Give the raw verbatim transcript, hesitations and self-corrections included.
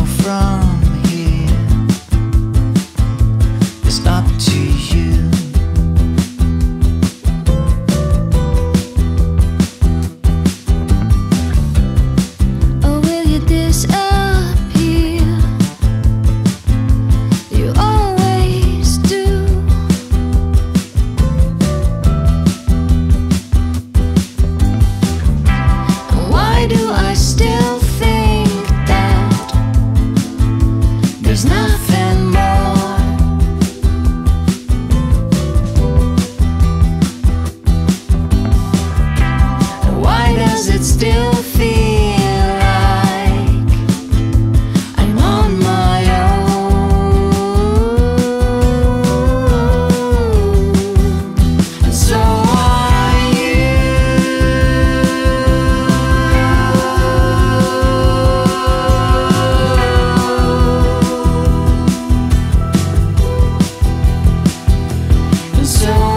from here is up to you. Or will you disappear? You always do. And why do I still think that there's nothing more? And why does it still feel like I'm on my own? And so are you. And so